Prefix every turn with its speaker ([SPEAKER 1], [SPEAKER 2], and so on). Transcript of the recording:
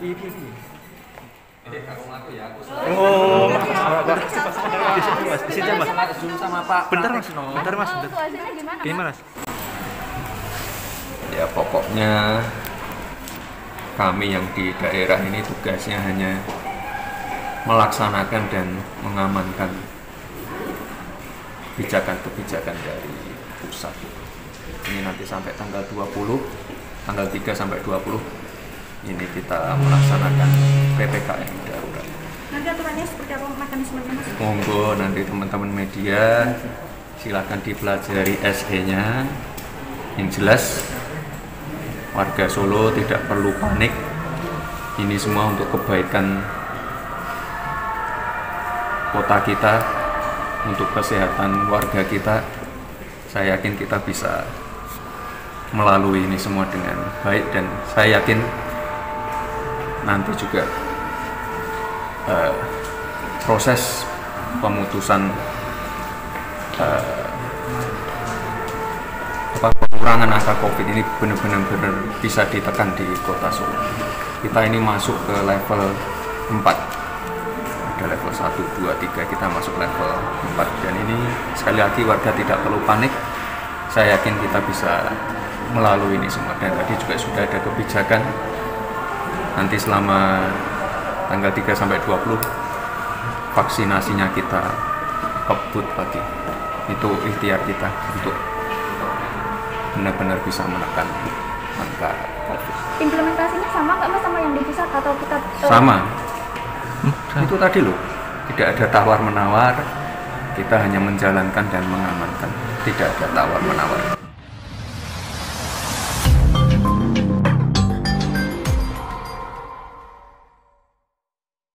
[SPEAKER 1] Oh, di sini Mas.
[SPEAKER 2] Sama Pak.
[SPEAKER 1] Bentar Mas. Gimana Mas?
[SPEAKER 2] Ya pokoknya kami yang di daerah ini tugasnya hanya melaksanakan dan mengamankan kebijakan-kebijakan dari pusat. Ini nanti sampai tanggal 20, tanggal 3 sampai 20 ini kita melaksanakan PPKM darurat.
[SPEAKER 3] Nanti aturannya seperti apa mekanismenya Mas?
[SPEAKER 2] Monggo nanti teman-teman media silakan dipelajari SE-nya. Yang jelas warga Solo tidak perlu panik. Ini semua untuk kebaikan kota kita, untuk kesehatan warga kita. Saya yakin kita bisa melalui ini semua dengan baik, dan saya yakin nanti juga proses pemutusan pengurangan angka COVID ini benar-benar bisa ditekan di kota Solo. Kita ini masuk ke level 4. Ada level 1, 2, 3, kita masuk level 4. Dan ini sekali lagi warga tidak perlu panik. Saya yakin kita bisa melalui ini semua. Dan tadi juga sudah ada kebijakan nanti selama tanggal 3 sampai 20 vaksinasinya kita kebut lagi. Itu ikhtiar kita untuk benar-benar bisa menekan angka COVID.
[SPEAKER 3] Implementasinya sama nggak Mas sama yang di pusat atau kita?
[SPEAKER 2] Sama. Itu tadi loh, tidak ada tawar-menawar, kita hanya menjalankan dan mengamankan, tidak ada tawar-menawar.